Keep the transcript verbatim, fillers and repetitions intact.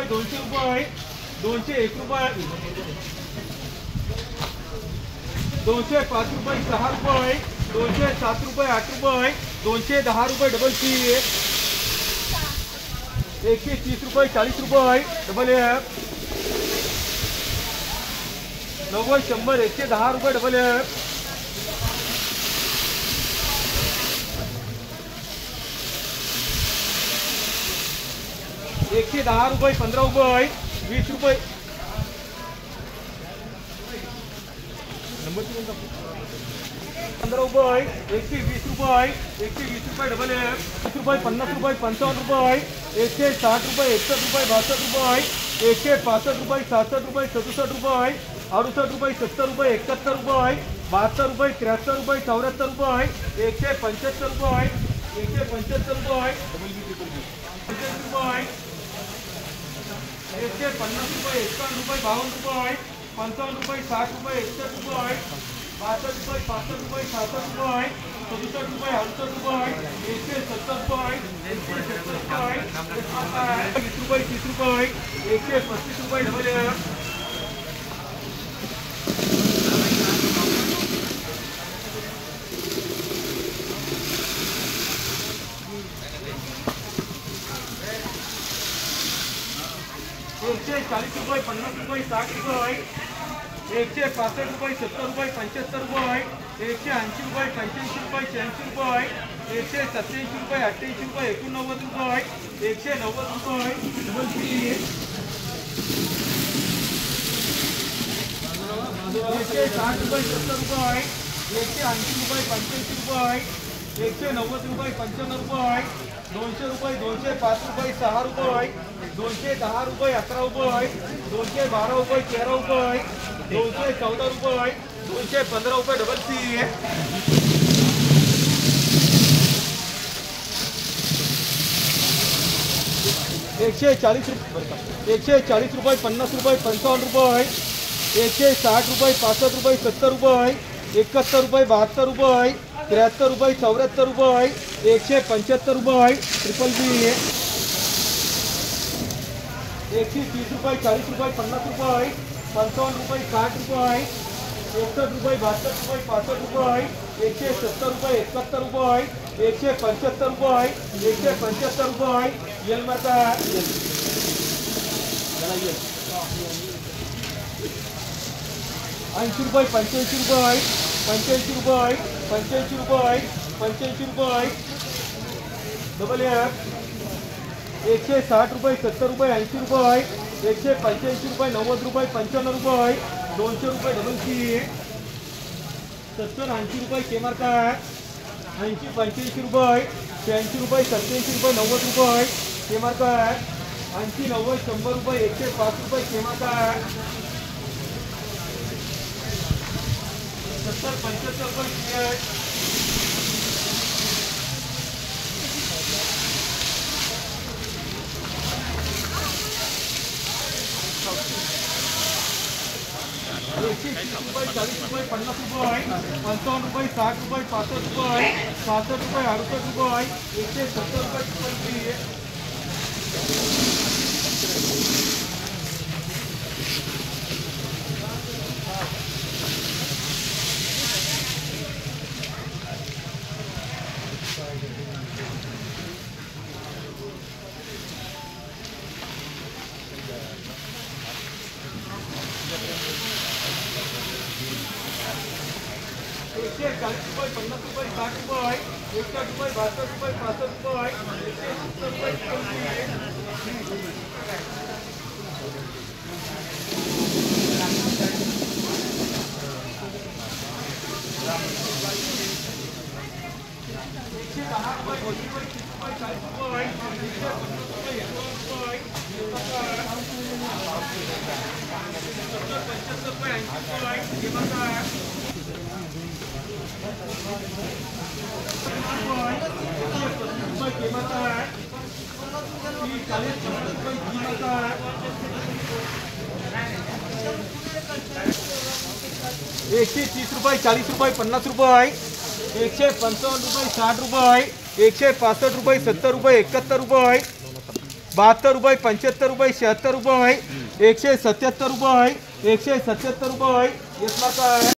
दोनशे रुपये दोनशे एक रुपये दोनशे पाच रुपये सहा रुपये दोनशे सात रुपये आठ रुपये दोनशे दहा रुपये डबल सी एकशे तीस रुपये चाळीस रुपये डबल एफ नव्वद शंभर एकशे दहा रुपये डबल एफ एकशे दहा रुपये पंधरा रुपये वीस रुपये पंधरा रुपये एकशे वीस रुपये एकशे वीस रुपये डबल एफ तीस रुपये पन्नास रुपये पंचावन्न रुपये एकशे साठ रुपये एकसष्ट रुपये बासष्ट रुपये एकशे पासष्ट रुपये सहासष्ट रुपये सदुसष्ट रुपये अडुसष्ट रुपये सत्तर रुपये एकाहत्तर रुपये बहात्तर रुपये त्र्याहत्तर रुपये चौऱ्याहत्तर रुपये एकशे पंच्याहत्तर रुपये एकशे पंच्याहत्तर रुपये पंच्याऐंशी रुपये एकशे पन्नास रुपये एकावन्न रुपये बावन्न रुपये पंचावन्न रुपये साठ रुपये एकसष्ट रुपये बासष्ट रुपये पासष्ट रुपये सहासष्ट रुपये सदुसष्ट रुपये अडुसष्ट रुपये एकशे सत्तर रुपये एकशे सत्तर रुपये वीस रुपये तीस रुपये एकशे पस्तीस रुपये डबल एफ एकशे चाळीस रुपये पन्नास रुपये साठ रुपये एकशे पासष्ट रुपये सत्तर रुपये पंच्याहत्तर रुपये एकशे ऐंशी रुपये पंच्याऐंशी रुपये शहाऐंशी रुपये एकशे सत्याऐंशी रुपये अठ्ठ्याऐंशी रुपये एकोणनव्वद रुपये एकशे नव्वद रुपये डबल सी एकशे साठ रुपये सत्तर रुपये एकशे ऐंशी रुपये पंच्याऐंशी रुपये एकशे नव्वद रुपये पंच्याण्णव रुपये दोनशे रुपये दोनशे पाच रुपये सहा रुपये दोनशे दहा रुपये अकरा रुपये दोनशे बारा रुपये तेरा रुपये दोनशे चौदा रुपये दोनशे पंधरा रुपये डबल सी एकशे चाळीस रुपये एकशे चाळीस रुपये पन्नास रुपये पंचावन्न रुपये एकशे साठ रुपये पासष्ट रुपये सत्तर रुपये एकाहत्तर रुपये बहात्तर रुपये त्र्याहत्तर रुपये चौऱ्याहत्तर रुपये एकशे पंच्याहत्तर रुपये ट्रिपल बी एकशे तीस रुपये चाळीस रुपये पन्नास रुपये पंचावन्न रुपये साठ रुपये एकसष्ट रुपये बहात्तर रुपये पासष्ट रुपये एकशे सत्तर रुपये एकाहत्तर रुपये एकशे पंच्याहत्तर रुपये एकशे पंच्याहत्तर रुपये यल माता ऐंशी रुपये पंच्याऐंशी रुपये पंच्याऐंशी रुपये पंच्याऐंशी रुपये पंच्याऐंशी रुपये डबल एफ एकशे साठ रुपये सत्तर रुपये ऐंशी रुपये एकशे पंच्याऐंशी रुपये नव्वद रुपये पंच्याण्णव रुपये दोनशे रुपये डबल सी सत्तर ऐंशी रुपये केमार काय ऐंशी पंच्याऐंशी रुपये शहाऐंशी रुपये सत्याऐंशी रुपये नव्वद रुपये केमार काय ऐंशी नव्वद शंभर रुपये एकशे पाच रुपये केमार काय सत्तर पंच्याहत्तर रुपये एकशे तीस रुपये चाळीस रुपये पन्नास रुपये पंचावन्न रुपये साठ रुपये पासष्ट रुपये सहासष्ट रुपये अडुसष्ट रुपये एकशे सत्तर रुपये एकशे चाळीस रुपये पन्नास रुपये साठ रुपये एकसष्ट रुपये बासष्ट रुपये पासष्ट रुपये एकशे सत्तर एकशे दहा रुपये तीस रुपये चाळीस रुपये एकशे पन्नास रुपये पंच्याहत्तर रुपये ऐंशी रुपये एकशे तीस रुपये चाळीस रुपये पन्नास रुपये एकशे पंचावन्न रुपये साठ रुपये एकशे पासष्ट रुपये सत्तर रुपये एकाहत्तर रुपये बहात्तर रुपये पंच्याहत्तर रुपये शहात्तर रुपये एकशे सत्याहत्तर रुपये एकशे सत्याहत्तर रुपये एक मार्क आहे